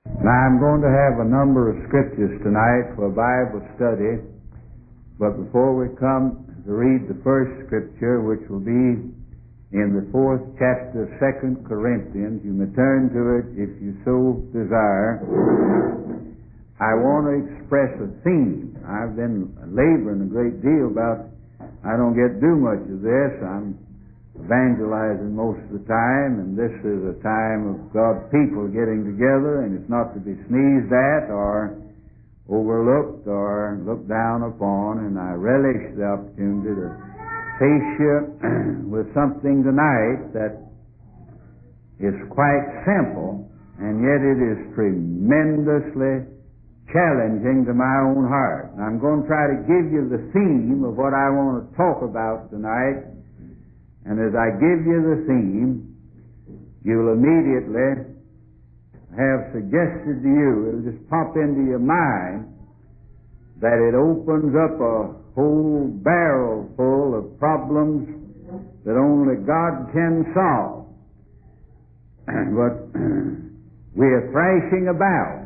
Now I'm going to have a number of scriptures tonight for a Bible study, but before we come to read the first scripture, which will be in the 4th chapter of 2 Corinthians, you may turn to it if you so desire. I want to express a theme. I've been laboring a great deal about, I don't get to do much of this. I'm evangelizing most of the time, and this is a time of God's people getting together, and it's not to be sneezed at or overlooked or looked down upon, and I relish the opportunity to face you with something tonight that is quite simple, and yet it is tremendously challenging to my own heart. And I'm going to try to give you the theme of what I want to talk about tonight. And as I give you the theme, you'll immediately have suggested to you, it'll just pop into your mind, that it opens up a whole barrel full of problems that only God can solve. But we are thrashing about,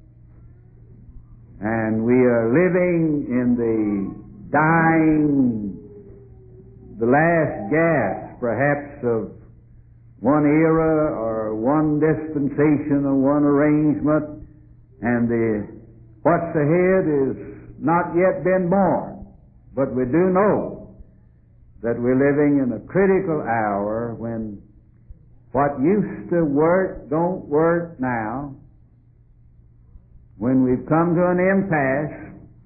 and we are living in the dying, the last gasp, perhaps, of one era or one dispensation or one arrangement, and what's ahead is not yet been born. But we do know that we're living in a critical hour when what used to work don't work now, when we've come to an impasse,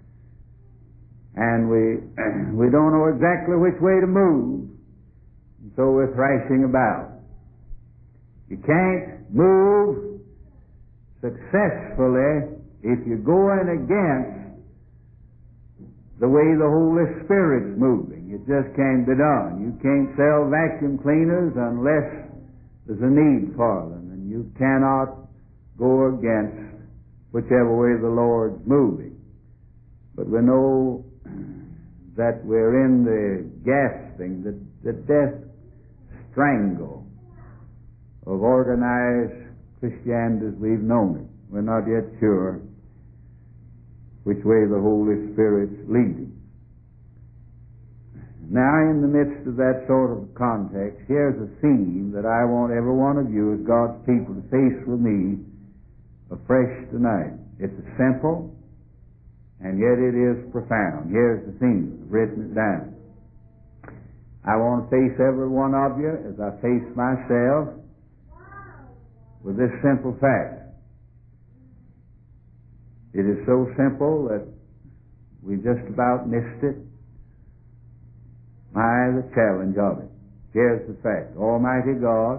and we don't know exactly which way to move, and so we're thrashing about. You can't move successfully if you're going against the way the Holy Spirit's moving. It just can't be done. You can't sell vacuum cleaners unless there's a need for them, and you cannot go against whichever way the Lord's moving. But we know that we're in the gasping, the death strangle of organized Christianity as we've known it. We're not yet sure which way the Holy Spirit's leading. Now, in the midst of that sort of context, here's a theme that I want every one of you as God's people to face with me afresh tonight. It's simple, and yet it is profound. Here's the theme. I've written it down. I want to face every one of you as I face myself with this simple fact. It is so simple that we just about missed it. My, the challenge of it. Here's the fact. Almighty God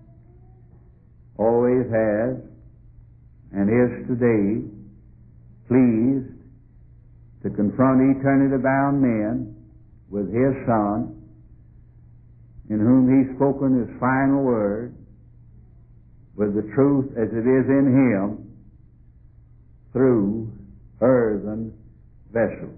always has and is today pleased to confront eternity-bound men with His Son, in whom He's spoken His final word, with the truth as it is in Him, through earthen vessels.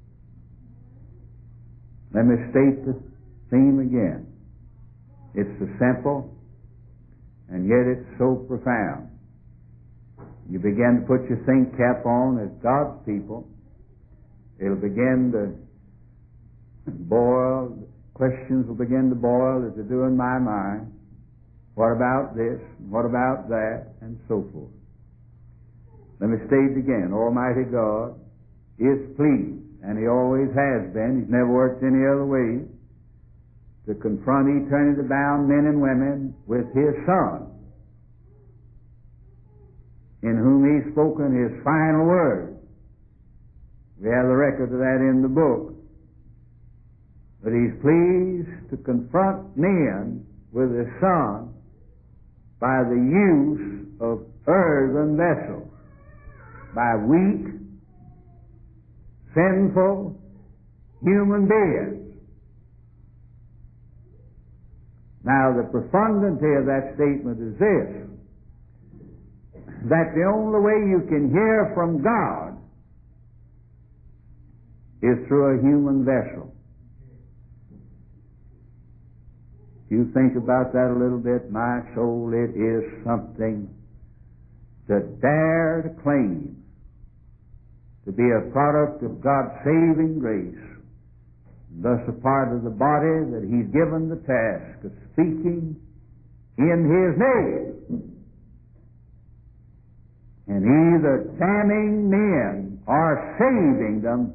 Let me state the theme again. It's so simple, and yet it's so profound. You begin to put your think cap on as God's people, it'll begin to boil, questions will begin to boil as they do in my mind. What about this? What about that? And so forth. Let me state it again. Almighty God is pleased, and He always has been. He's never worked any other way, to confront eternity-bound men and women with His Son, in whom He's spoken His final word. We have the record of that in the book. But He's pleased to confront men with His Son by the use of earthen vessels, by weak, sinful human beings. Now, the profundity of that statement is this: that the only way you can hear from God is through a human vessel. If you think about that a little bit, my soul, it is something to dare to claim to be a product of God's saving grace, and thus a part of the body that He's given the task of speaking in His name, and either damning men or saving them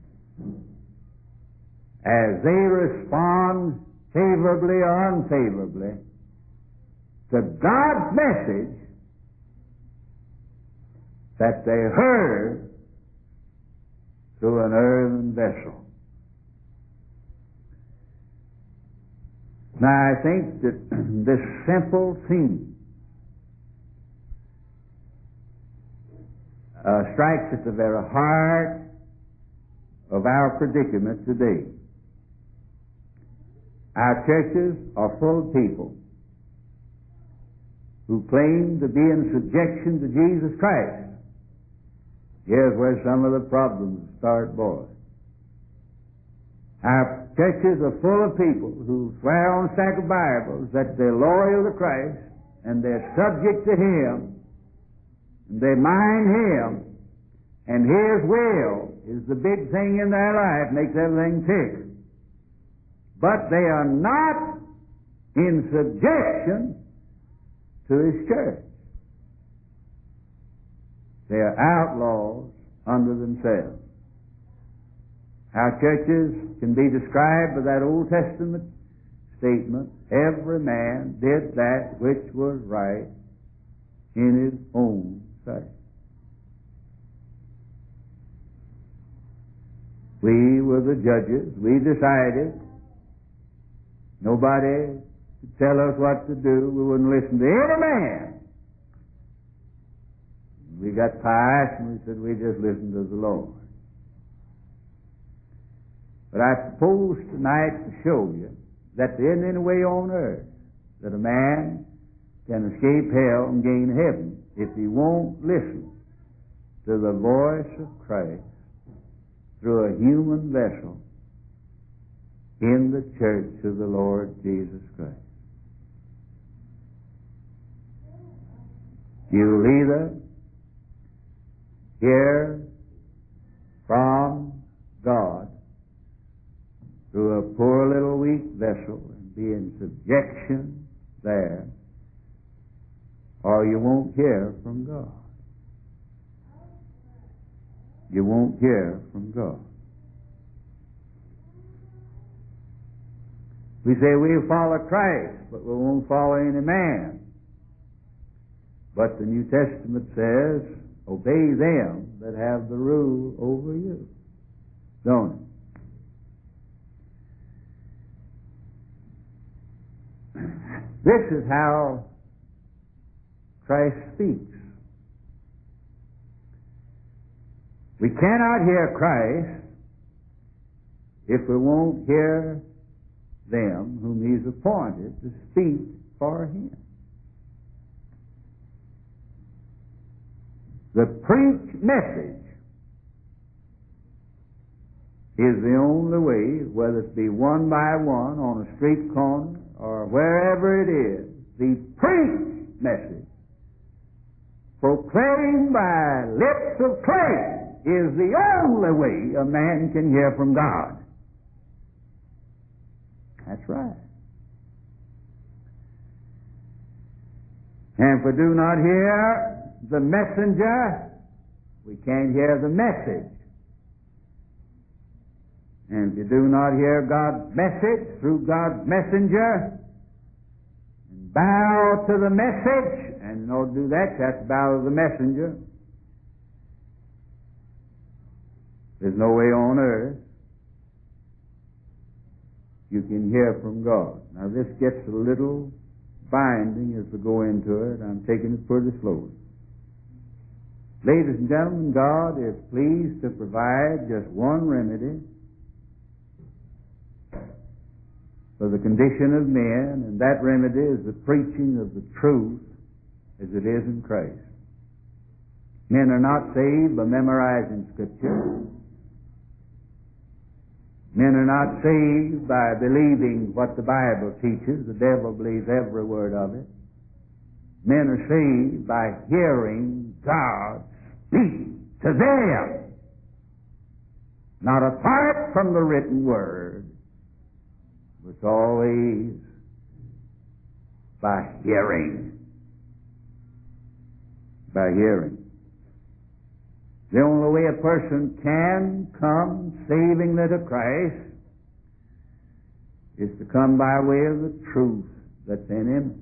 as they respond favorably or unfavorably to God's message that they heard through an earthen vessel. Now, I think that this simple theme strikes at the very heart of our predicament today. Our churches are full of people who claim to be in subjection to Jesus Christ. Here's where some of the problems start, boys. Our churches are full of people who swear on a stack of Bibles that they're loyal to Christ and they're subject to Him, and they mind Him, and His will is the big thing in their life, makes everything tick. But they are not in subjection to His church. They are outlaws unto themselves. Our churches can be described by that Old Testament statement, every man did that which was right in his own sight. We were the judges. We decided. Nobody could tell us what to do. We wouldn't listen to any man. We got pious and we said we just listen to the Lord. But I propose tonight to show you that there isn't any way on earth that a man can escape hell and gain heaven if he won't listen to the voice of Christ through a human vessel in the church of the Lord Jesus Christ. You'll either hear from God through a poor little weak vessel and be in subjection there, or you won't hear from God. You won't hear from God. We say we'll follow Christ, but we won't follow any man. But the New Testament says, obey them that have the rule over you. Don't it? This is how Christ speaks. We cannot hear Christ if we won't hear them whom He's appointed to speak for Him. The preached message is the only way, whether it be one by one on a street corner or wherever it is, the preached message proclaimed by lips of clay is the only way a man can hear from God. That's right. And if we do not hear the messenger, we can't hear the message. And if you do not hear God's message through God's messenger, and bow to the message, and in order to do that, you have to bow to the messenger. There's no way on earth you can hear from God. Now this gets a little binding as we go into it. I'm taking it pretty slowly. Ladies and gentlemen, God is pleased to provide just one remedy for the condition of men, and that remedy is the preaching of the truth as it is in Christ. Men are not saved by memorizing Scripture. Men are not saved by believing what the Bible teaches. The devil believes every word of it. Men are saved by hearing God speak to them, not apart from the written word, but always by hearing. By hearing. The only way a person can come savingly to Christ is to come by way of the truth that's in him.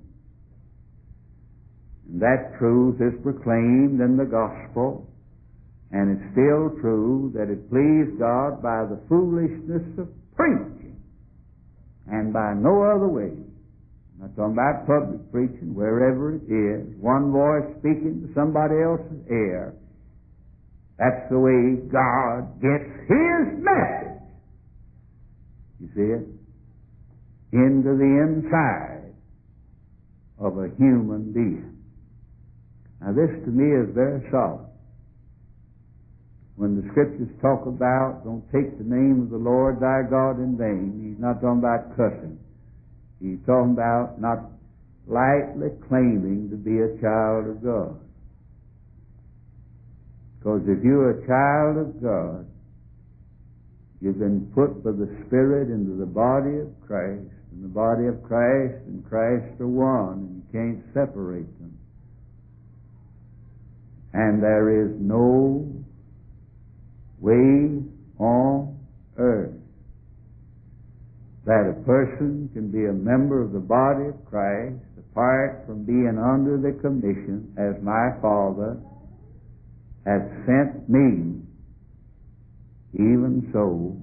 And that truth is proclaimed in the gospel, and it's still true that it pleased God by the foolishness of preaching, and by no other way. I'm not talking about public preaching, wherever it is, one voice speaking to somebody else's ear. That's the way God gets His message. You see it? Into the inside of a human being. Now this to me is very solid. When the Scriptures talk about don't take the name of the Lord thy God in vain, He's not talking about cussing. He's talking about not lightly claiming to be a child of God. Because if you're a child of God, you've been put by the Spirit into the body of Christ, and the body of Christ and Christ are one, and you can't separate them. And there is no way on earth that a person can be a member of the body of Christ apart from being under the commission, as my Father has sent me, even so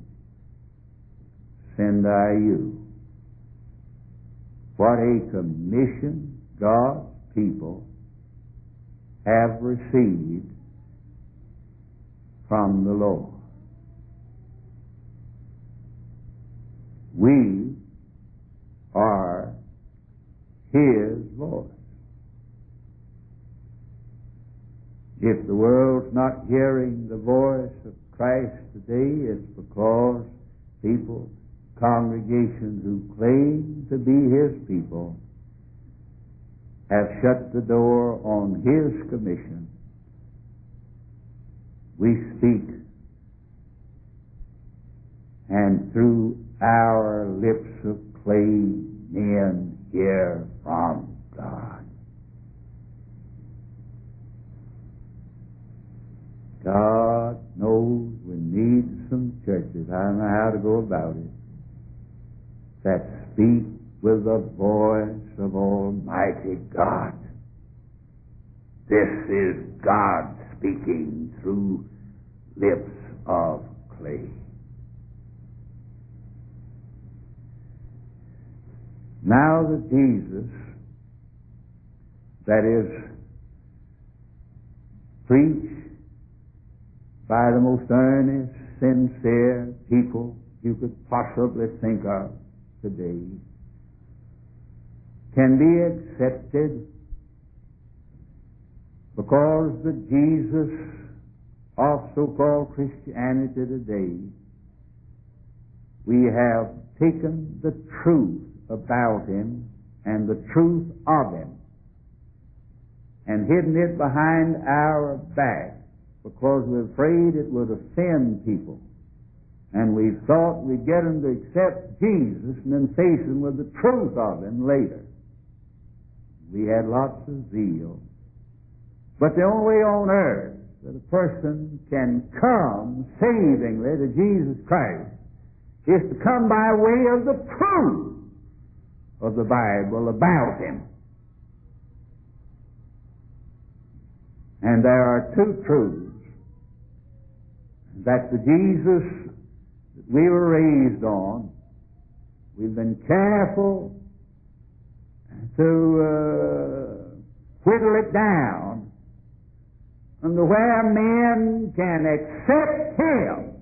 send I you. What a commission God's people have received from the Lord. We are His voice. If the world's not hearing the voice of Christ today, it's because people, congregations who claim to be His people, have shut the door on His commission. We speak, and through our lips of clay, men hear from God. God knows we need some churches, I don't know how to go about it, that speak with the voice of Almighty God. This is God speaking through lips of clay. Now that Jesus, that is preached by the most earnest, sincere people you could possibly think of today, can be accepted because the Jesus of so-called Christianity today, we have taken the truth about Him and the truth of Him and hidden it behind our back because we're afraid it would offend people. And we thought we'd get them to accept Jesus and then face Him with the truth of Him later. We had lots of zeal. But the only way on earth that a person can come savingly to Jesus Christ is to come by way of the truth of the Bible about Him. And there are two truths. That the Jesus that we were raised on, we've been careful to whittle it down into where men can accept Him.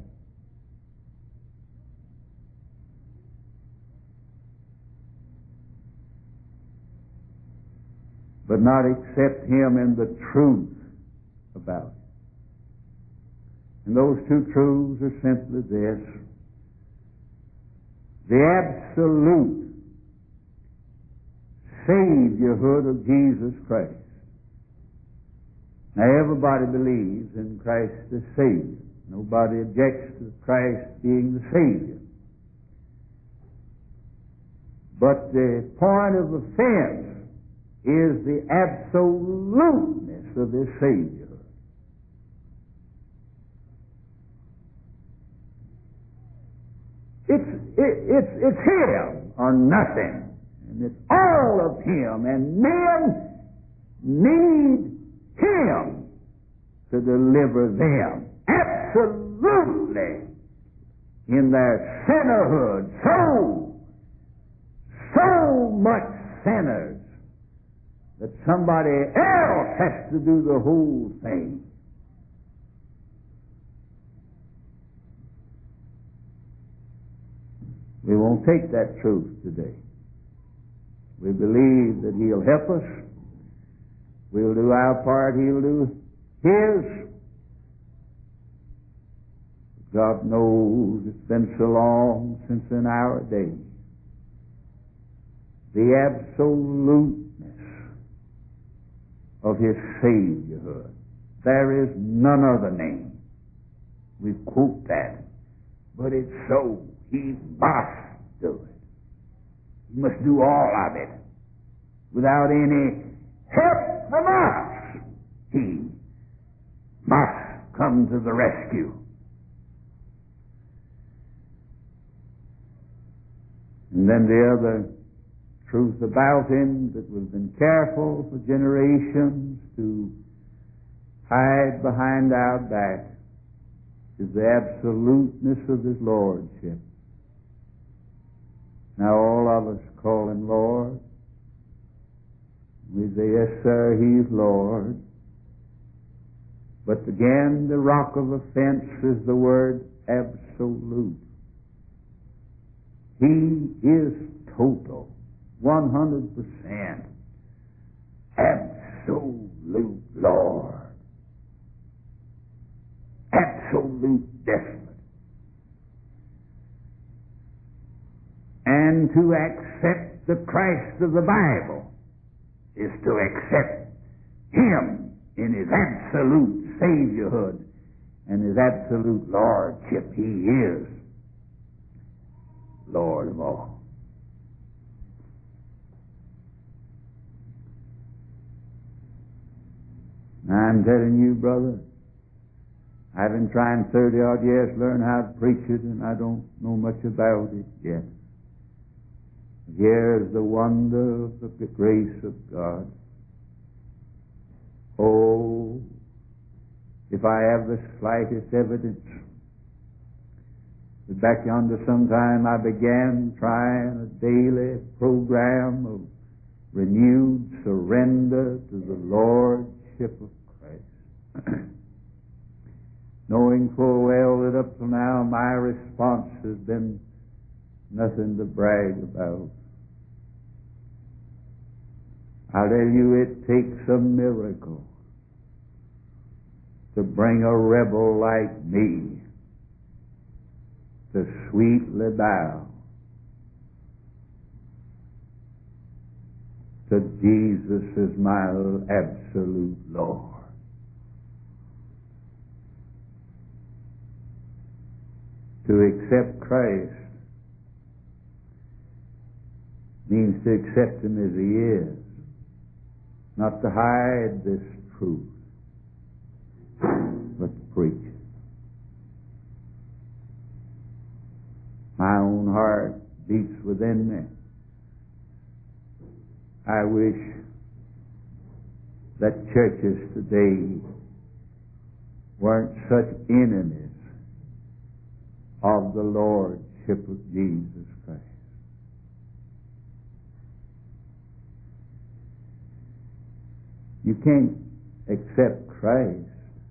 But not accept Him in the truth about it. And those two truths are simply this: the absolute Saviorhood of Jesus Christ, Now everybody believes in Christ as Savior. Nobody objects to Christ being the Savior. But the point of offense is the absoluteness of His Savior. It's Him or nothing. And it's all of Him. And men need Him to deliver them. Absolutely. In their sinnerhood. So much sinners that somebody else has to do the whole thing. We won't take that truth today. We believe that He'll help us. We'll do our part. He'll do His. God knows it's been so long since in our day. The absoluteness of His Saviorhood. There is none other name. We quote that. But it's so. He must do it. He must do all of it. Without any help from us. He must come to the rescue. And then the other truth about Him that we've been careful for generations to hide behind our back is the absoluteness of His Lordship. Now all of us call Him Lord. We say, yes, sir, He's Lord. But again, the rock of offense is the word absolute. He is total, 100%, absolute Lord, absolute despot. And to accept the Christ of the Bible is to accept Him in His absolute Saviorhood and His absolute Lordship. He is Lord of all. I'm telling you, brother, I've been trying 30-odd years to learn how to preach it, and I don't know much about it yet. Here's the wonder of the grace of God. Oh, if I have the slightest evidence that back yonder sometime I began trying a daily program of renewed surrender to the Lordship of Christ, knowing full well that up till now my response has been nothing to brag about. I'll tell you, it takes a miracle to bring a rebel like me to sweetly bow to Jesus as my absolute Lord. To accept Christ means to accept Him as He is, not to hide this truth, but to preach it. My own heart beats within me. I wish that churches today weren't such enemies of the Lordship of Jesus Christ. You can't accept Christ,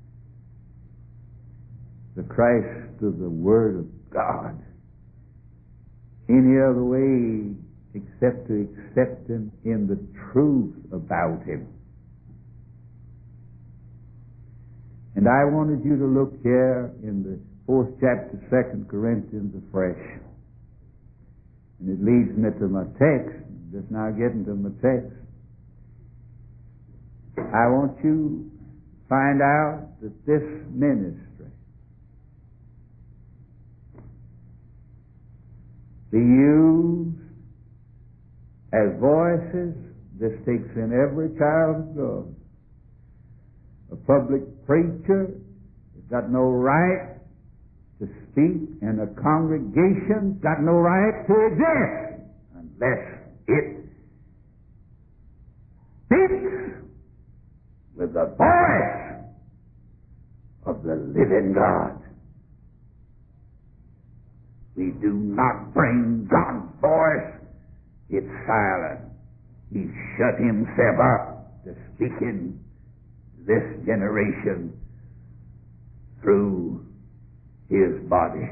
the Christ of the Word of God, any other way except to accept Him in the truth about Him. And I wanted you to look here in the 4th chapter, 2 Corinthians afresh. And it leads me to my text. Just now getting to my text. I want you find out that this ministry be used as voices. This takes in every child of God. A public preacher has got no right to speak, and a congregation got no right to exist unless it speaks with the voice of the living God. We do not bring God's voice. It's silent. He shut himself up to speak in this generation through his body.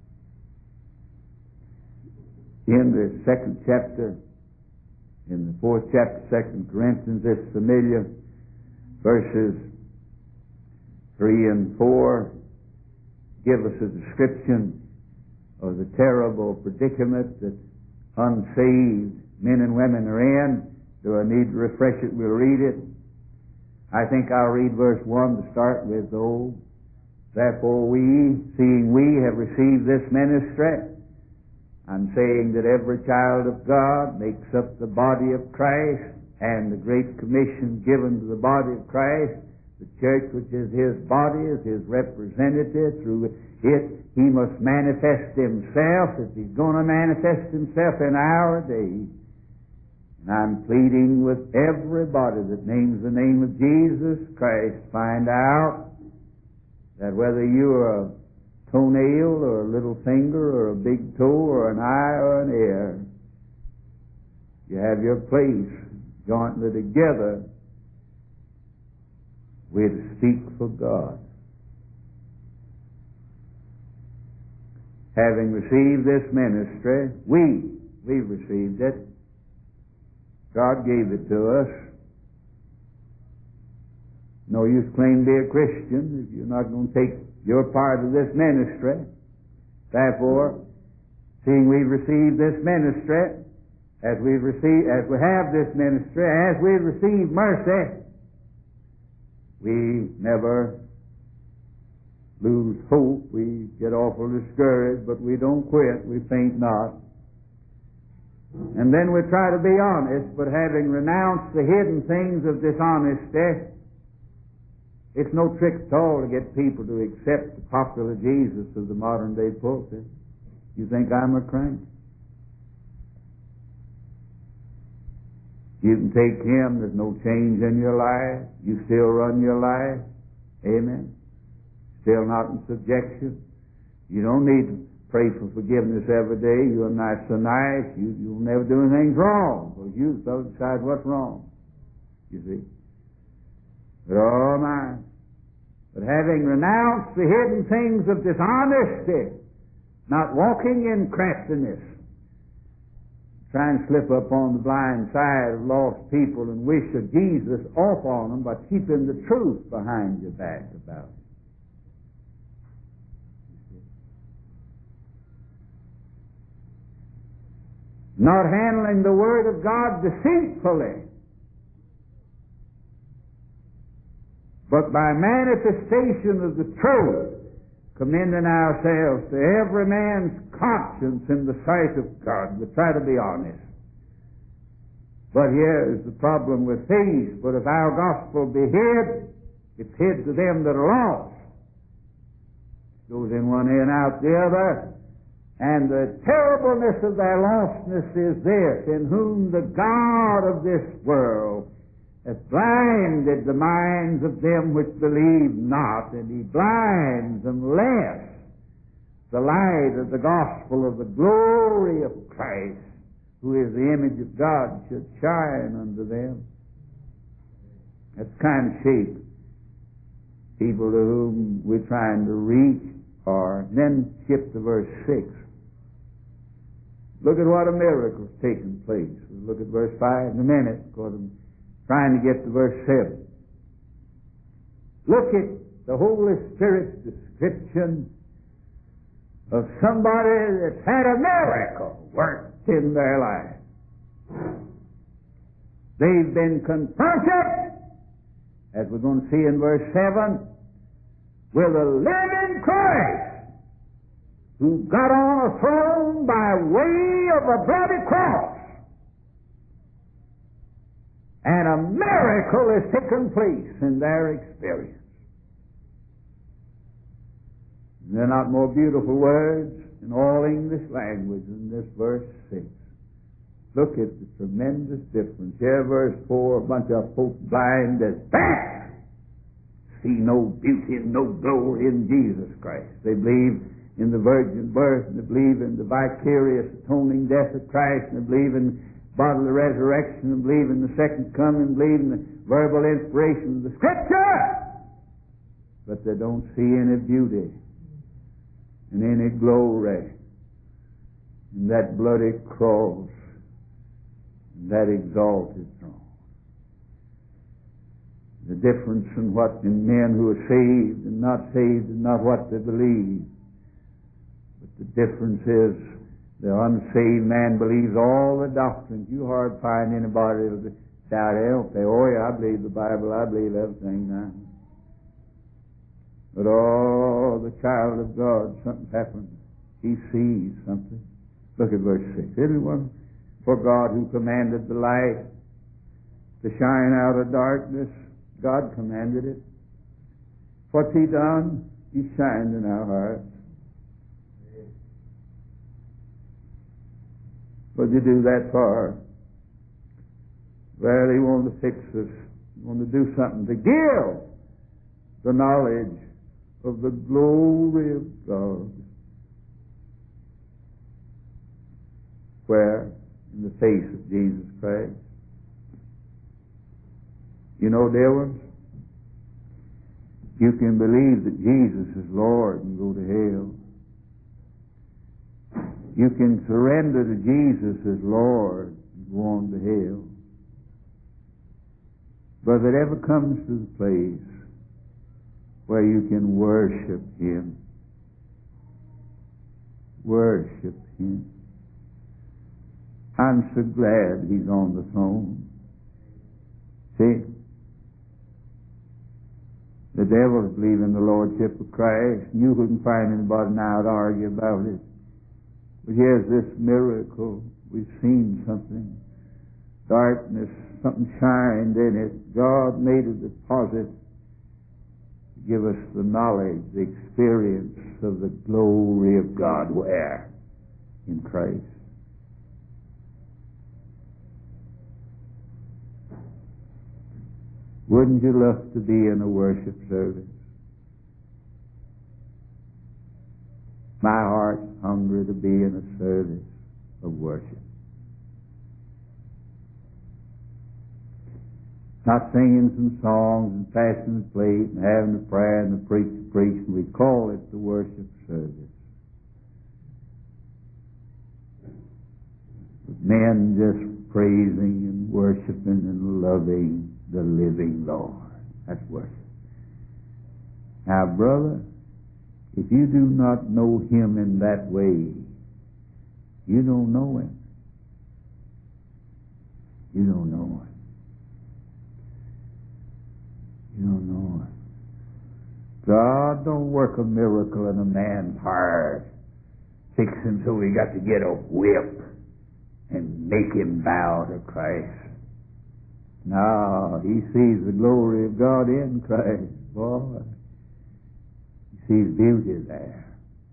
In the second chapter, in the fourth chapter, 2 Corinthians, it's familiar. Verses 3 and 4 give us a description of the terrible predicament that unsaved men and women are in. Do I need to refresh it? We'll read it. I think I'll read verse 1 to start with, though. Therefore we, seeing we have received this ministry, I'm saying that every child of God makes up the body of Christ, and the great commission given to the body of Christ, the church, which is his body, is his representative. Through it, he must manifest himself, if he's going to manifest himself in our day. And I'm pleading with everybody that names the name of Jesus Christ, find out that whether you're a toenail or a little finger or a big toe or an eye or an ear, you have your place jointly together. We're to speak for God. Having received this ministry, we've received it. God gave it to us. No use claiming to be a Christian if you're not going to take your part of this ministry. Therefore, seeing we've received this ministry, as we have this ministry, as we've received mercy, we never lose hope. We get awful discouraged, but we don't quit. We faint not. And then we try to be honest, but having renounced the hidden things of dishonesty, it's no trick at all to get people to accept the popular Jesus of the modern day pulpit. You think I'm a crank? You can take him, there's no change in your life. You still run your life. Amen. Still not in subjection. You don't need to pray for forgiveness every day. You're not so nice. You'll never do anything wrong, because you decide what's wrong. You see. But oh my. But having renounced the hidden things of dishonesty, not walking in craftiness, trying to slip up on the blind side of lost people and wish of Jesus off on them by keeping the truth behind your back about it. Not handling the Word of God deceitfully, but by manifestation of the truth, commending ourselves to every man's conscience in the sight of God. We try to be honest. But here is the problem with these. But if our gospel be hid, it's hid to them that are lost. It goes in one ear and out the other. And the terribleness of their lostness is this: in whom the God of this world hath blinded the minds of them which believe not, and he blinds them lest the light of the gospel of the glory of Christ, who is the image of God, should shine unto them. That's the kind of shape people to whom we're trying to reach are. Then skip to verse 6. Look at what a miracle's taken place. We'll look at verse 5 in a minute, because I'm trying to get to verse 7. Look at the Holy Spirit's description of somebody that's had a miracle worked in their life. They've been confronted as we're going to see in verse 7, with a living Christ who got on a throne by way of a bloody cross. And a miracle has taken place in their experience. They're not more beautiful words in all English language than this verse 6. Look at the tremendous difference. Here, verse 4, a bunch of folks blind as bats see no beauty and no glory in Jesus Christ. They believe in the virgin birth, and they believe in the vicarious atoning death of Christ, and they believe in bodily resurrection, and believe in the second coming, and believe in the verbal inspiration of the Scripture, but they don't see any beauty and any glory in that bloody cross and that exalted throne. The difference in what in men who are saved and not saved and not what they believe. But the difference is the unsaved man believes all the doctrines. You hardly find anybody that'll doubt it, don't they? Oh yeah, I believe the Bible, I believe everything now. But oh, the child of God, something's happened. He sees something. Look at verse 6. Anyone, for God who commanded the light to shine out of darkness, God commanded it. What's He done? He shined in our hearts. What did He do that for? Well, He wanted to fix us. He wanted to do something to give the knowledge of the glory of God. Where? In the face of Jesus Christ. You know, dear ones, you can believe that Jesus is Lord and go to hell. You can surrender to Jesus as Lord and go on to hell. But if it ever comes to the place where you can worship Him, worship Him. I'm so glad He's on the throne. See? The devils believe in the Lordship of Christ, and you couldn't find anybody now to argue about it. But here's this miracle. We've seen something. Darkness, something shined in it. God made a deposit to give us the knowledge, the experience of the glory of God. Where? In Christ. Wouldn't you love to be in a worship service? My heart's hungry to be in a service of worship. Not singing some songs and passing the plate and having the prayer and the preach, and we call it the worship service. But men just praising and worshiping and loving the living Lord. That's worship. Now, brother, if you do not know Him in that way, you don't know Him. You don't know Him. You don't know Him. God don't work a miracle in a man's heart, fix him so he got to get a whip and make him bow to Christ. No, he sees the glory of God in Christ. Boy, he sees beauty there.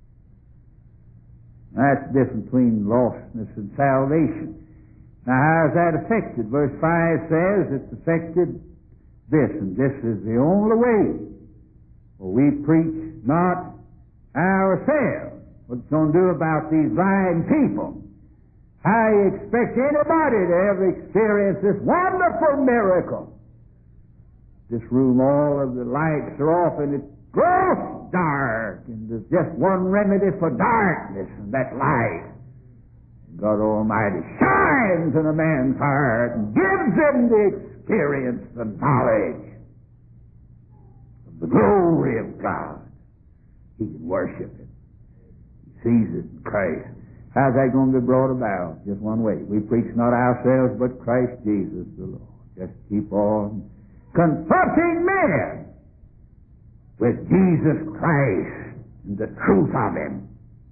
That's the difference between lostness and salvation. Now, how is that affected? Verse 5 says it's affected this, and this is the only way. For we preach not ourselves. What's going to do about these blind people? How you expect anybody to ever experience this wonderful miracle? This room, all of the lights are off, and it's gross dark, and there's just one remedy for darkness, and that's light. God Almighty shines in a man's heart and gives him the experience, the knowledge of the glory of God. He can worship Him. He sees it in Christ. How's that going to be brought about? Just one way. We preach not ourselves, but Christ Jesus the Lord. Just keep on confronting men with Jesus Christ and the truth of Him.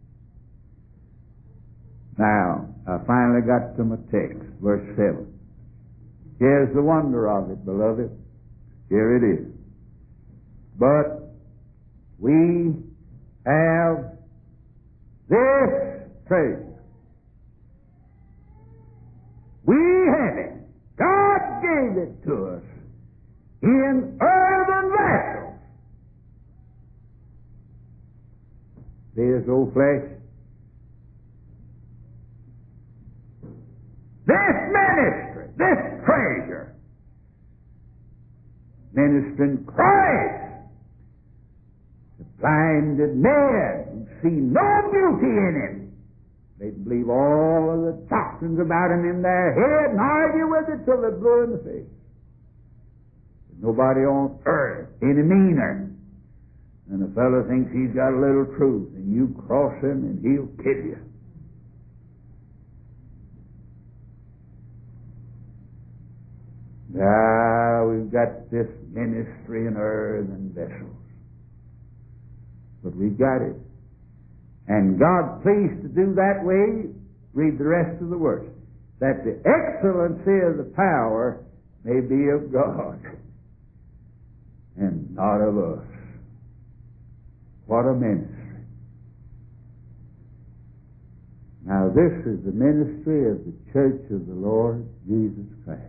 Now, I finally got to my text, verse 7. Here's the wonder of it, beloved. Here it is. But we have this treasure. We have it. God gave it to us in earthen vessels. See this old flesh? This ministry, this treasure, ministering Christ to blinded men who see no beauty in Him. They believe all of the doctrines about Him in their head and argue with it till they're blue in the face. There's nobody on earth any meaner than a fellow thinks he's got a little truth, and you cross him and he'll kill you. We've got this ministry in earthen vessels. But we've got it. And God pleased to do that way, read the rest of the verse, that the excellency of the power may be of God and not of us. What a ministry. Now this is the ministry of the church of the Lord Jesus Christ.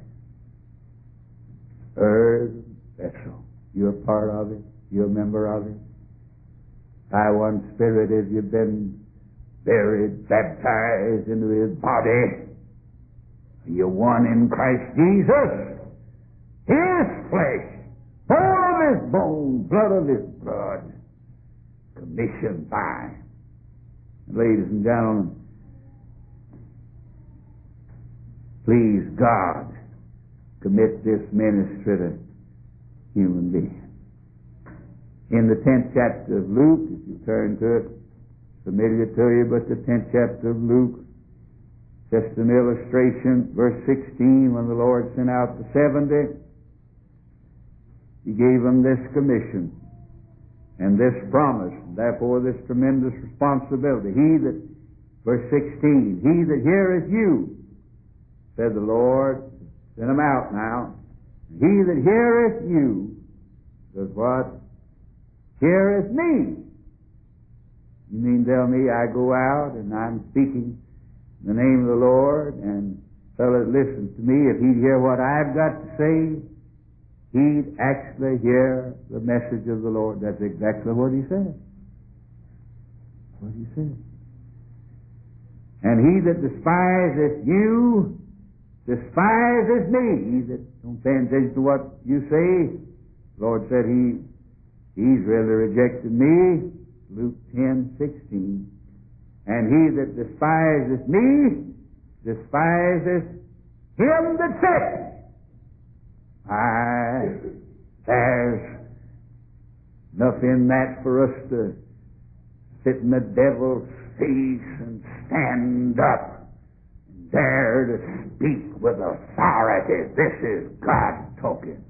Earthen vessel. You're a part of it. You're a member of it. By one Spirit have you been buried, baptized into His body. You're one in Christ Jesus. His flesh, bone of His bone, blood of His blood, commissioned by. Ladies and gentlemen, please God, commit this ministry to human beings. In the 10th chapter of Luke, if you turn to it, familiar to you, but the 10th chapter of Luke, just an illustration, verse 16, when the Lord sent out the 70, He gave them this commission and this promise, and therefore this tremendous responsibility. Verse 16, He that heareth you, said the Lord, send them out now. He that heareth you, does what? Heareth me. You mean tell me I go out and I'm speaking in the name of the Lord, and fellows listen to me, if he'd hear what I've got to say, he'd actually hear the message of the Lord. That's exactly what He said. What He said. And he that despiseth you despises me. He that don't pay attention to what you say, the Lord said he's really rejected me. Luke 10:16. And he that despiseth me despiseth him that sent me. There's enough in that for us to sit in the devil's face and stand up and dare to speak with authority. This is God talking.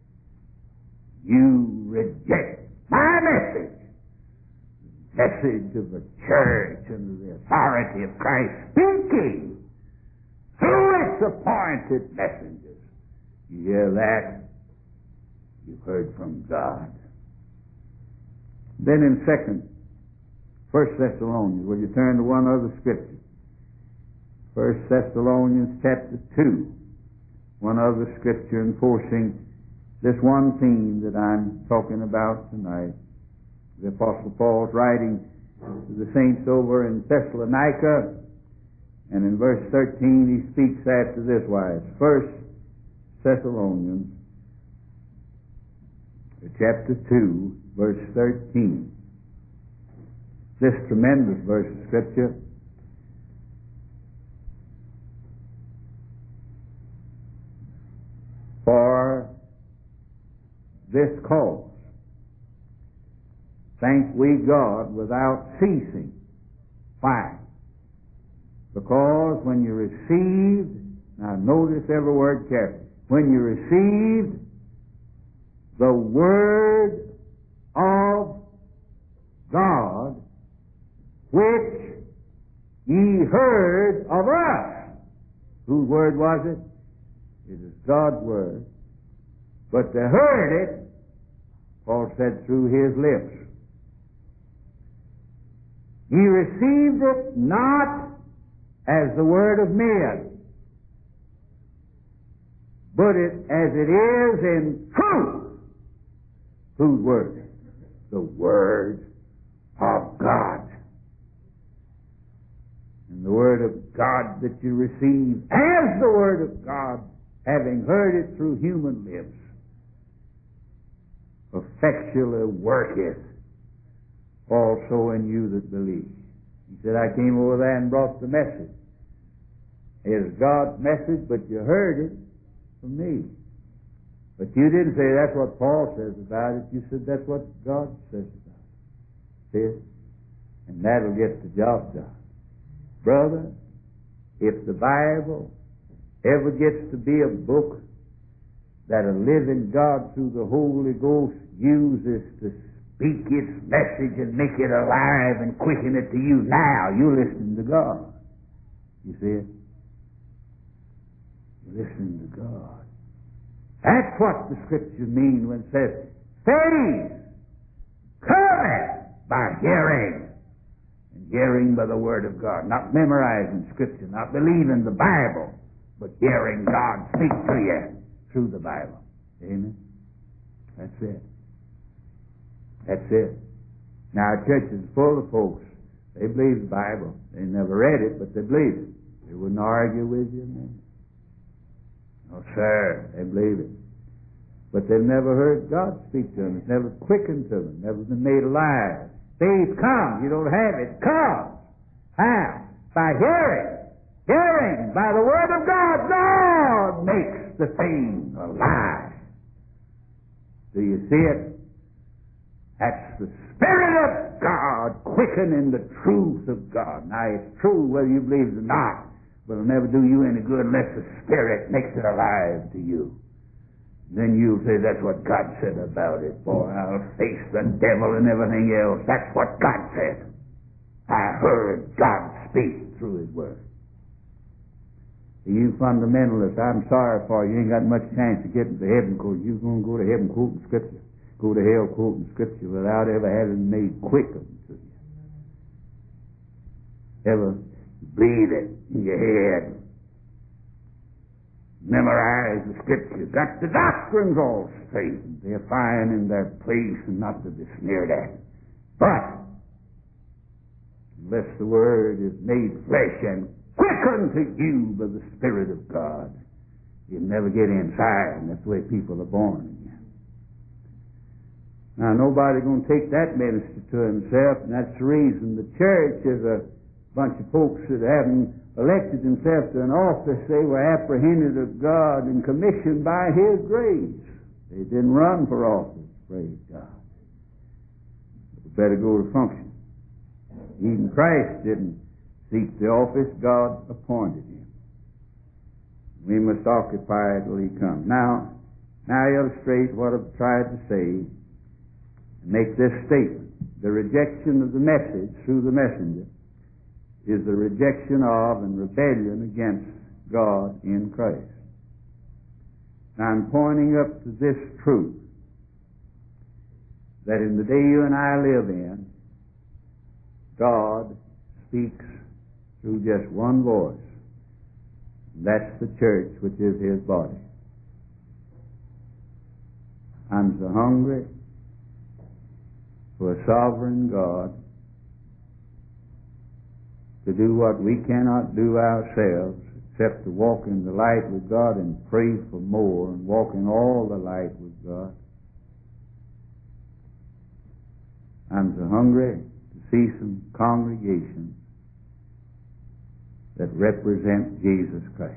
You reject my message, the message of the church and the authority of Christ speaking through its appointed messengers. You hear that? You've heard from God. Then in 1 Thessalonians, will you turn to one other scripture? 1 Thessalonians chapter 2. One other scripture enforcing this one theme that I'm talking about tonight. The Apostle Paul's writing to the saints over in Thessalonica, and in verse 13 he speaks after this wise. 1 Thessalonians chapter 2, verse 13. This tremendous verse of Scripture. For this cause thank we God without ceasing. Why? Because when you received, now notice every word carefully, when you received the Word of God, which ye heard of us. Whose word was it? It is God's word. But they heard it, Paul said, through his lips. Ye received it not as the word of men, but as it is in truth. Whose word? The Word of God. And the Word of God that you receive as the Word of God, having heard it through human lips, effectually worketh also in you that believe. He said, I came over there and brought the message. It is God's message, but you heard it from me. But you didn't say that's what Paul says about it. You said that's what God says about it. See it? And that'll get the job done. Brother, if the Bible ever gets to be a book that a living God through the Holy Ghost uses to speak its message and make it alive and quicken it to you now, you're listening to God. You see it? You're listening to God. That's what the Scripture means when it says, faith cometh by hearing, and hearing by the Word of God. Not memorizing Scripture, not believing the Bible, but hearing God speak to you through the Bible. Amen? That's it. That's it. Now, our church is full of folks. They believe the Bible. They never read it, but they believe it. They wouldn't argue with you, man. No, sir, they believe it. But they've never heard God speak to them. It's never quickened to them. Never been made alive. Faith comes. You don't have it. It comes. How? By hearing. Hearing by the Word of God. God makes the thing alive. Do you see it? That's the Spirit of God quickening the truth of God. Now, it's true whether you believe it or not, but it'll never do you any good unless the Spirit makes it alive to you. Then you'll say, that's what God said about it. Boy, I'll face the devil and everything else. That's what God said. I heard God speak through His Word. You fundamentalists, I'm sorry for you. You ain't got much chance of getting to heaven because you're going to go to heaven quoting Scripture. Go to hell quoting Scripture without ever having it made quicker to you. Ever breathe it in your head. Memorize the Scriptures. Got the doctrines all straight. They're fine in their place and not to be sneered at. But unless the Word is made flesh and quickened to you by the Spirit of God, you'll never get inside. And that's the way people are born again. Now, nobody's going to take that minister to himself, and that's the reason the church is a bunch of folks that haven't elected themselves to an office. They were apprehended of God and commissioned by His grace. They didn't run for office, praise God. They better go to function. Even Christ didn't seek the office. God appointed Him. We must occupy it till He comes. Now illustrate what I've tried to say and make this statement. The rejection of the message through the messenger is the rejection of and rebellion against God in Christ. Now I'm pointing up to this truth, that in the day you and I live in, God speaks through just one voice. And that's the church, which is His body. I'm so hungry for a sovereign God to do what we cannot do ourselves, except to walk in the light with God and pray for more and walk in all the light with God. I'm so hungry to see some congregations that represent Jesus Christ,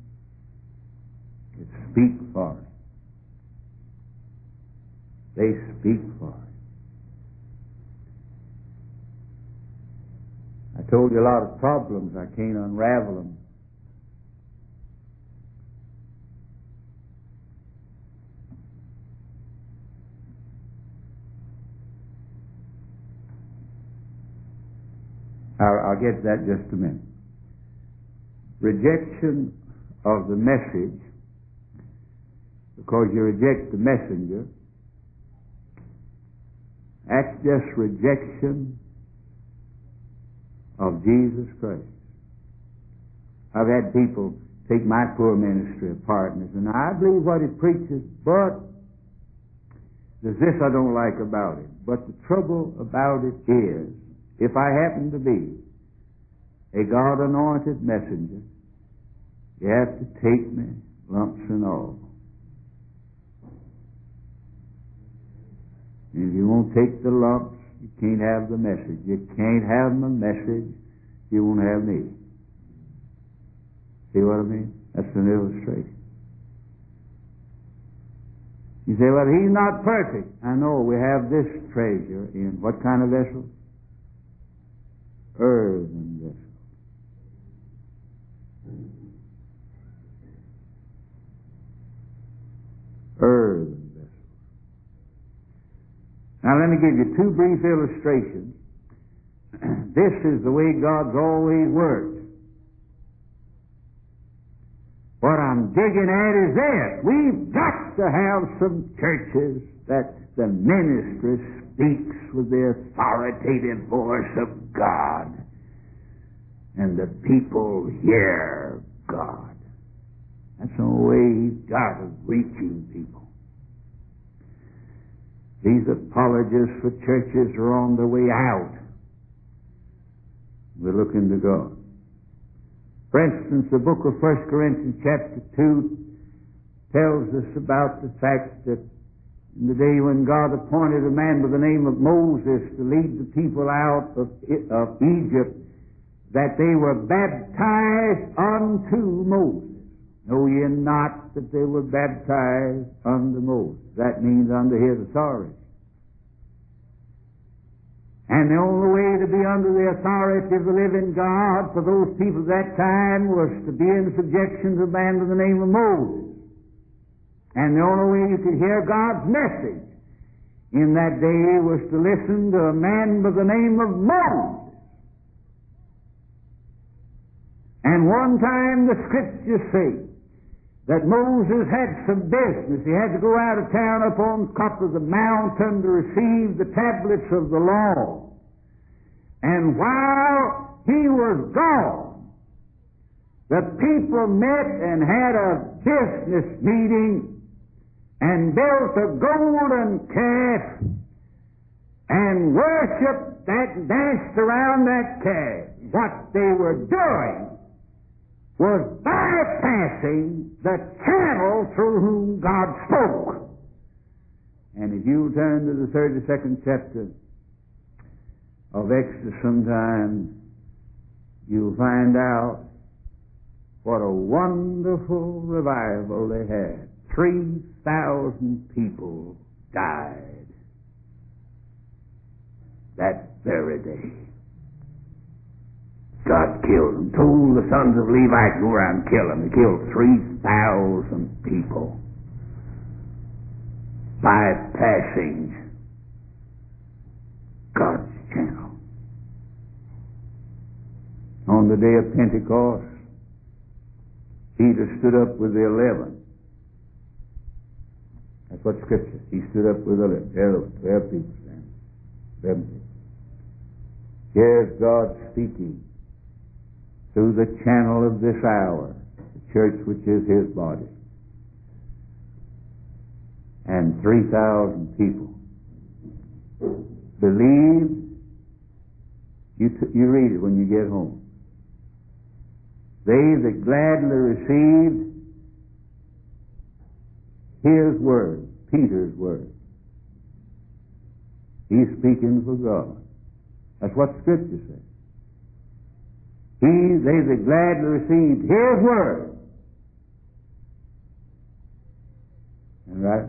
that speak for Him. They speak for Him. I told you a lot of problems. I can't unravel them. I'll get to that in just a minute. Rejection of the message, because you reject the messenger, that's just rejection of Jesus Christ. I've had people take my poor ministry apart and say, "Now, I believe what it preaches, but there's this I don't like about it." But the trouble about it is, if I happen to be a God-anointed messenger, you have to take me, lumps and all. And if you won't take the lumps, you can't have the message. You can't have my message, you won't have me. See what I mean? That's an illustration. You say, "Well, he's not perfect." I know. We have this treasure in what kind of vessel? Earthen vessel. Earthen vessel. Now let me give you two brief illustrations. This is the way God's always worked. What I'm digging at is this. We've got to have some churches that the ministry speaks with the authoritative voice of God, and the people hear God. That's the only way He's got of reaching people. These apologists for churches are on their way out. We're looking to God. For instance, the book of 1 Corinthians chapter 2 tells us about the fact that in the day when God appointed a man by the name of Moses to lead the people out of Egypt, that they were baptized unto Moses. Know ye not that they were baptized unto Moses? That means under his authority. And the only way to be under the authority of the living God for those people at that time was to be in subjection to a man by the name of Moses. And the only way you could hear God's message in that day was to listen to a man by the name of Moses. And one time the Scriptures say that Moses had some business. He had to go out of town up on top of the mountain to receive the tablets of the law. And while he was gone, the people met and had a business meeting and built a golden calf and worshipped that and danced around that calf. What they were doing was bypassing the channel through whom God spoke. And if you turn to the 32nd chapter of Exodus sometime, you'll find out what a wonderful revival they had. 3,000 people died that very day. God killed them. Told the sons of Levi to go around and kill them. They killed 3,000 people, bypassing God's channel. On the day of Pentecost, Peter stood up with the 11. That's what Scripture says. He stood up with the 11. 12 people stand. 11 people. Here's God speaking through the channel of this hour, the church which is His body. And 3,000 people believed. You read it when you get home. They that gladly received His word, Peter's word. He's speaking for God. That's what Scripture says. They that gladly received His word. All right?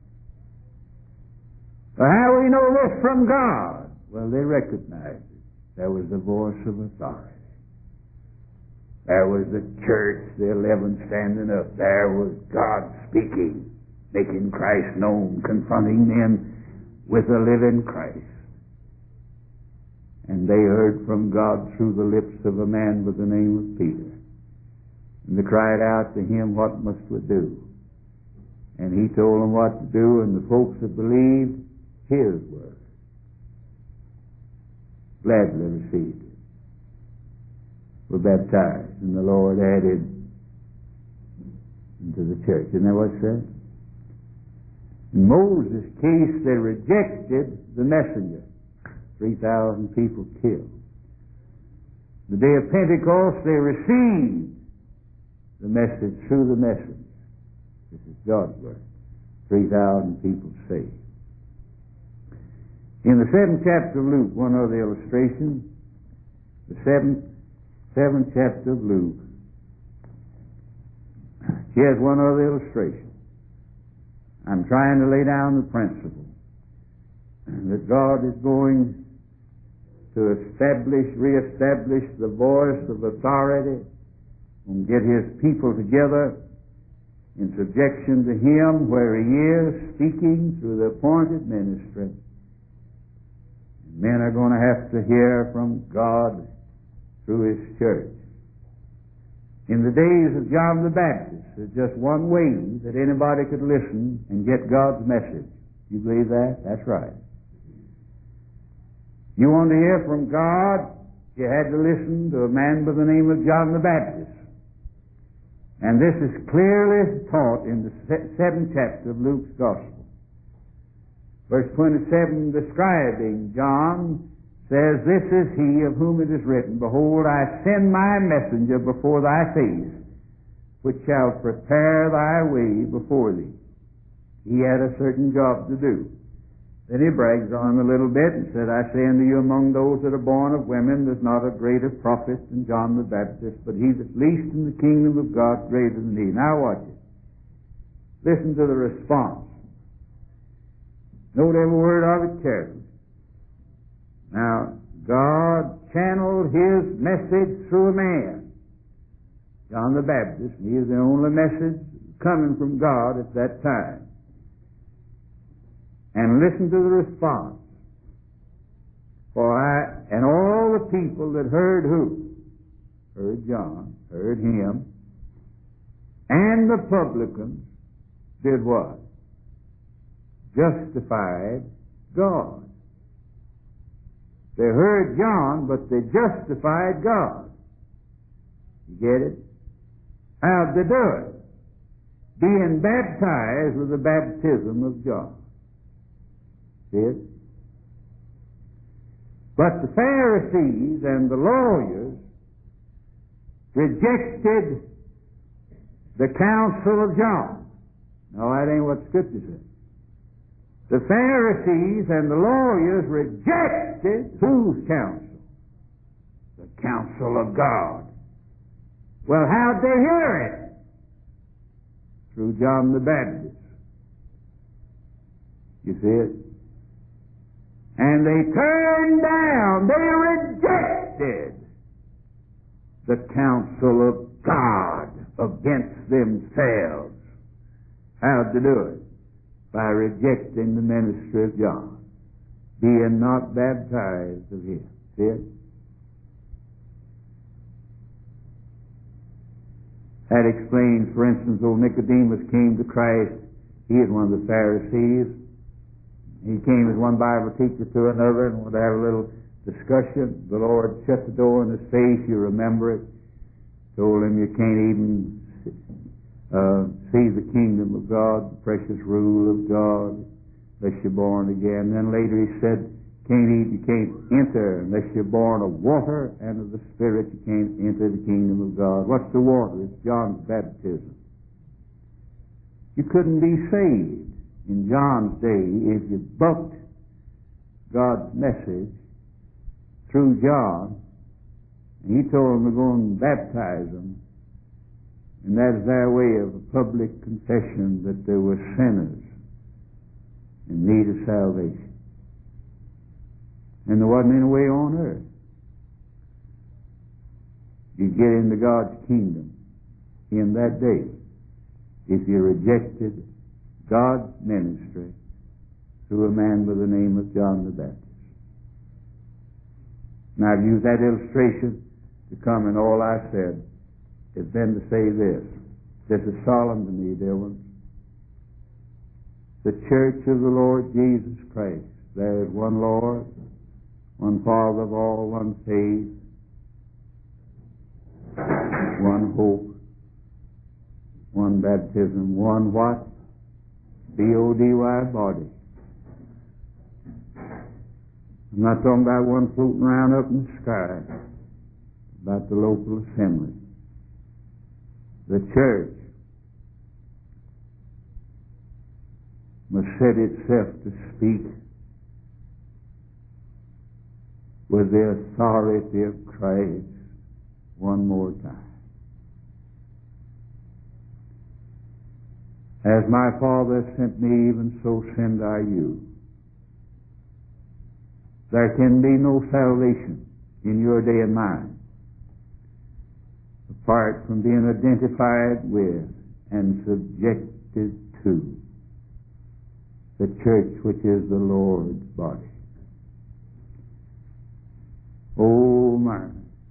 So how do we know this from God? Well, they recognized it. There was the voice of authority. There was the church, the 11 standing up. There was God speaking, making Christ known, confronting them with the living Christ. And they heard from God through the lips of a man by the name of Peter. And they cried out to him, "What must we do?" And he told them what to do, and the folks that believed his word gladly received it, were baptized, and the Lord added into the church. Isn't that what it said? In Moses' case, they rejected the messenger. 3,000 people killed. The day of Pentecost, they received the message through the messenger. This is God's word. 3,000 people saved. In the 7th chapter of Luke, one other illustration, the 7th chapter of Luke, she has one other illustration. I'm trying to lay down the principle that God is going to reestablish the voice of authority and get His people together in subjection to Him where He is, speaking through the appointed ministry. Men are going to have to hear from God through His church. In the days of John the Baptist, there's just one way that anybody could listen and get God's message. You believe that? That's right. You want to hear from God, you had to listen to a man by the name of John the Baptist. And this is clearly taught in the 7th chapter of Luke's Gospel. Verse 27, describing John, says, "This is he of whom it is written, Behold, I send my messenger before thy face, which shall prepare thy way before thee." He had a certain job to do. Then he brags on him a little bit and said, "I say unto you, among those that are born of women, there's not a greater prophet than John the Baptist, but he that's least in the kingdom of God greater than he." Now watch it. Listen to the response. Note every word of it carefully. Now, God channeled His message through a man, John the Baptist, and he is the only message coming from God at that time. And listen to the response. And all the people that heard who? Heard John, heard him, and the publicans did what? Justified God. They heard John, but they justified God. You get it? How'd they do it? Being baptized with the baptism of John. See it? But the Pharisees and the lawyers rejected the counsel of John. No, that ain't what Scripture says. The Pharisees and the lawyers rejected whose counsel? The counsel of God. Well, how'd they hear it? Through John the Baptist. You see it? And they turned down, they rejected the counsel of God against themselves. How'd they do it? By rejecting the ministry of John, being not baptized of him. See it? That explains, for instance, old Nicodemus came to Christ. He is one of the Pharisees. He came as one Bible teacher to another and wanted to have a little discussion. The Lord shut the door in his face. You remember it. Told him you can't even see the kingdom of God, the precious rule of God, unless you're born again. Then later he said, you can't enter unless you're born of water and of the Spirit. You can't enter the kingdom of God. What's the water? It's John's baptism. You couldn't be saved in John's day if you bucked God's message through John, and he told them to go and baptize them. And that is their way of a public confession that they were sinners in need of salvation. And there wasn't any way on earth you'd get into God's kingdom in that day if you rejected God's ministry through a man by the name of John the Baptist. And I've used that illustration to come in all I said. It's been to say this. This is solemn to me, dear ones. The church of the Lord Jesus Christ. There is one Lord, one Father of all, one faith, one hope, one baptism, one what? B-O-D-Y, body. I'm not talking about one floating around up in the sky. About the local assembly. The church must set itself to speak with the authority of Christ one more time. As my Father sent me, even so send I you. There can be no salvation in your day and mine apart from being identified with and subjected to the church which is the Lord's body. Oh my.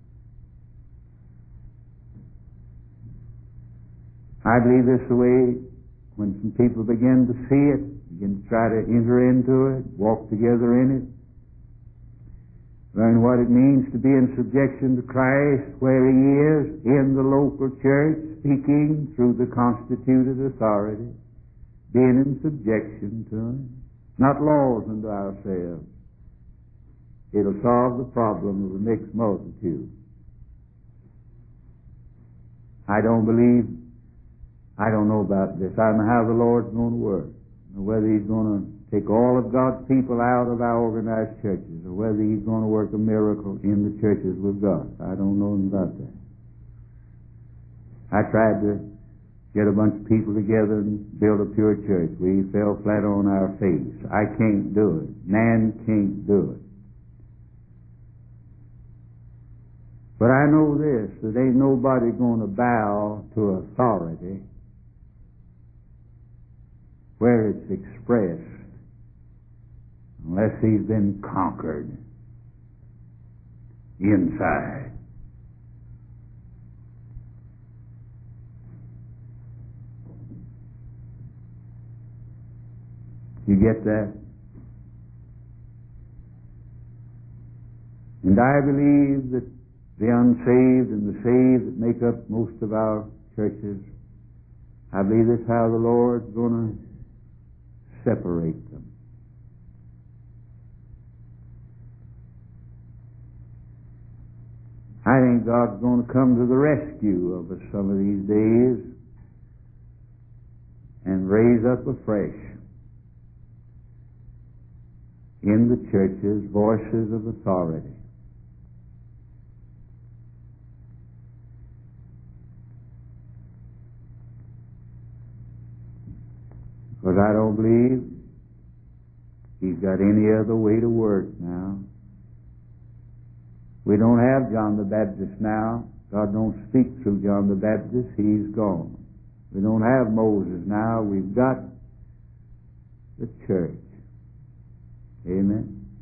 I believe this the way when some people begin to see it, begin to try to enter into it, walk together in it, learn what it means to be in subjection to Christ where He is in the local church, speaking through the constituted authority, being in subjection to Him, not laws unto ourselves. It'll solve the problem of the mixed multitude. I don't know about this. I don't know how the Lord's going to work, or whether He's going to take all of God's people out of our organized churches, or whether He's going to work a miracle in the churches with God. I don't know about that. I tried to get a bunch of people together and build a pure church. We fell flat on our face. I can't do it. Man can't do it. But I know this, that ain't nobody going to bow to authority where it's expressed unless he's been conquered inside. You get that? And I believe that the unsaved and the saved that make up most of our churches, I believe that's how the Lord's going to separate them. I think God's going to come to the rescue of us some of these days and raise up afresh in the churches voices of authority. Because I don't believe He's got any other way to work now. We don't have John the Baptist now. God don't speak through John the Baptist. He's gone. We don't have Moses now. We've got the church. Amen.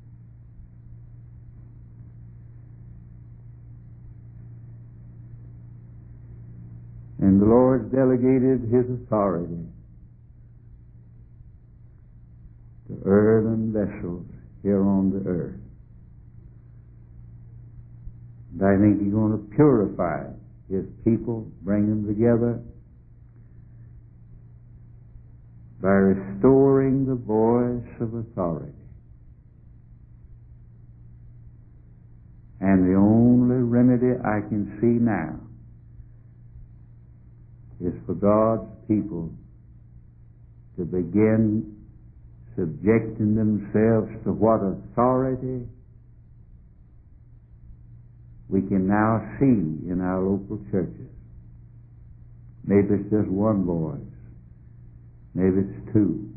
And the Lord's delegated His authority to earthen vessels here on the earth. And I think He's going to purify His people, bring them together by restoring the voice of authority. And the only remedy I can see now is for God's people to begin subjecting themselves to what authority we can now see in our local churches. Maybe it's just one voice. Maybe it's two.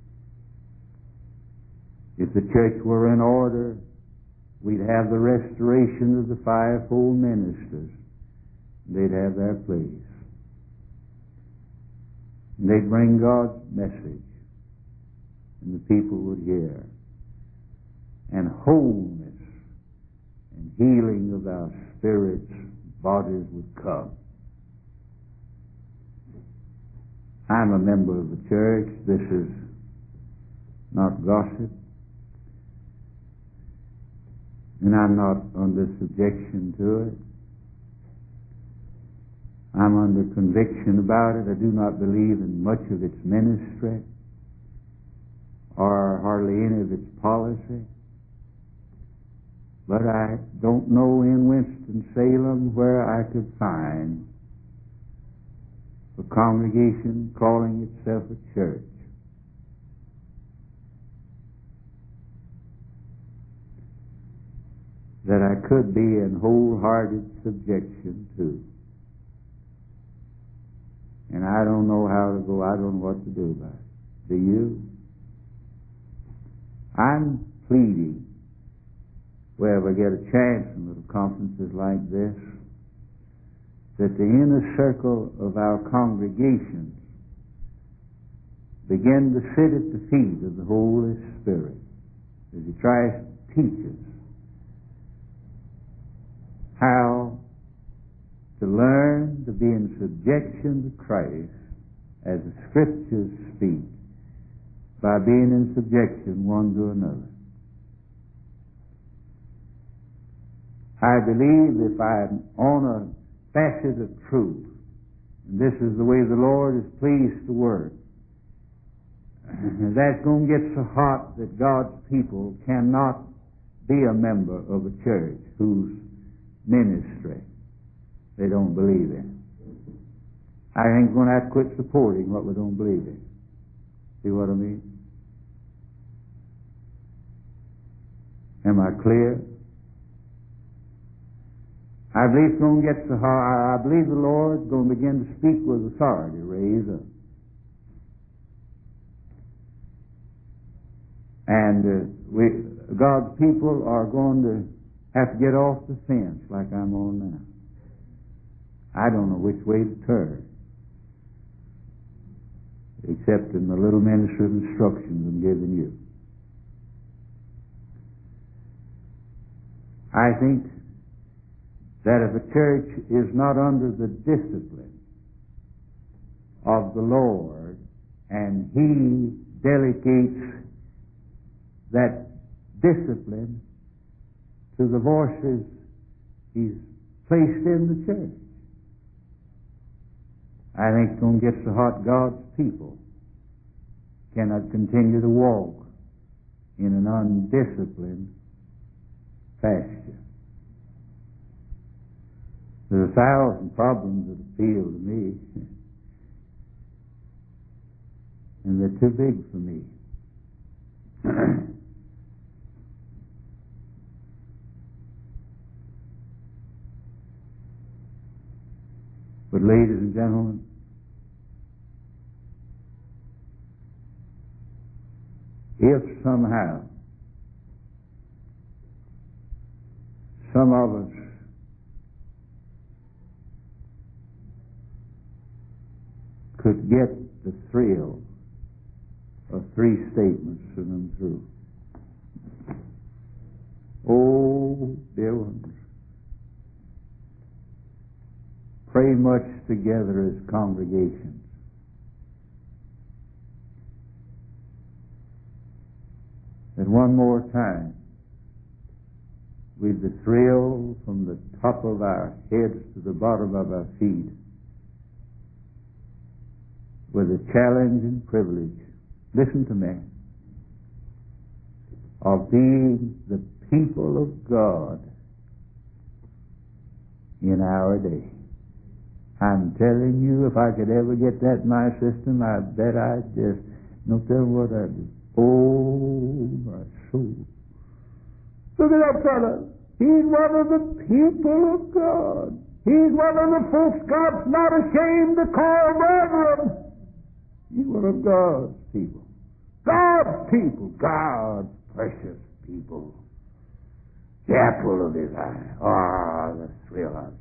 If the church were in order, we'd have the restoration of the fivefold ministers. They'd have their place. And they'd bring God's message, and the people would hear. And wholeness healing of our spirits, bodies would come. I'm a member of the church. This is not gossip. And I'm not under subjection to it. I'm under conviction about it. I do not believe in much of its ministry or hardly any of its policy. But I don't know in Winston-Salem where I could find a congregation calling itself a church that I could be in wholehearted subjection to. And I don't know how to go. I don't know what to do about it. Do you? I'm pleading, wherever I get a chance in little conferences like this, that the inner circle of our congregations begin to sit at the feet of the Holy Spirit as He tries to teach us how to learn to be in subjection to Christ as the Scriptures speak, by being in subjection one to another. I believe if I'm on a facet of truth, and this is the way the Lord is pleased to work, that's going to get so hot that God's people cannot be a member of a church whose ministry they don't believe in. I think we're going to have to quit supporting what we don't believe in. See what I mean? Am I clear? I believe it's going to get so hard. I believe the Lord's going to begin to speak with authority, raise up. And God's people are going to have to get off the fence like I'm on now. I don't know which way to turn, except in the little ministry of instructions I'm giving you. I think that if a church is not under the discipline of the Lord, and He delegates that discipline to the voices He's placed in the church, I think it's going to get so hot God's people cannot continue to walk in an undisciplined pasture. There's 1,000 problems that appeal to me, and they're too big for me. But ladies and gentlemen, if somehow some of us could get the thrill of 3 statements and them through. Oh, dear ones, pray much together as congregations. And one more time, with the thrill from the top of our heads to the bottom of our feet, with the challenge and privilege, listen to me, of being the people of God in our day. I'm telling you, if I could ever get that in my system, I bet I'd just, no telling what I'd do. Oh, my soul. Look at that fellow. He's one of the people of God. He's one of the folks God's not ashamed to call brethren. He's one of God's people. God's people. God's precious people. The apple of His eye. Ah, the thrill of it.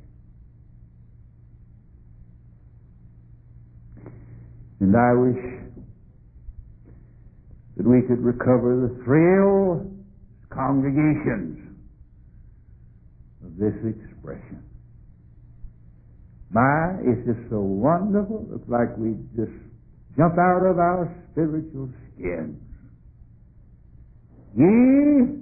And I wish that we could recover the thrill, congregations, of this expression. My, it's just so wonderful. Looks like we just jump out of our spiritual skins. Ye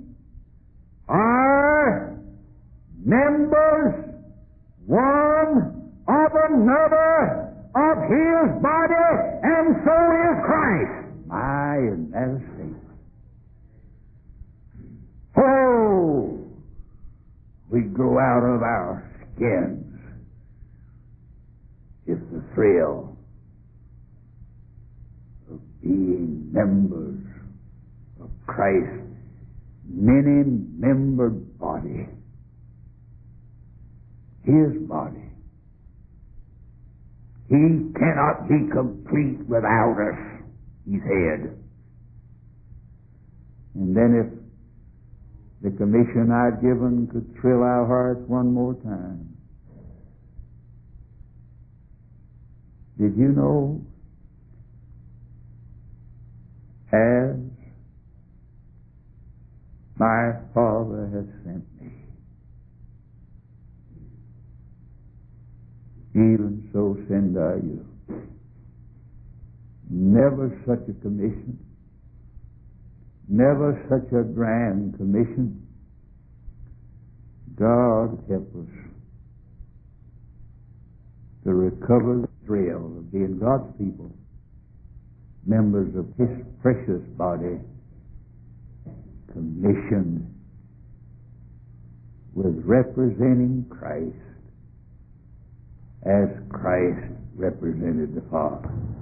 are members one of another of His body, and so is Christ. My, isn't that a statement? Oh, we grow out of our skins. It's the thrill of being members of Christ's many-membered body. His body. He cannot be complete without us. He's head. And then if the commission I'd given could thrill our hearts one more time. Did you know, as my Father has sent me, even so send I you. Never such a commission, never such a grand commission. God help us to recover the thrill of being God's people, members of His precious body, commissioned with representing Christ as Christ represented the Father.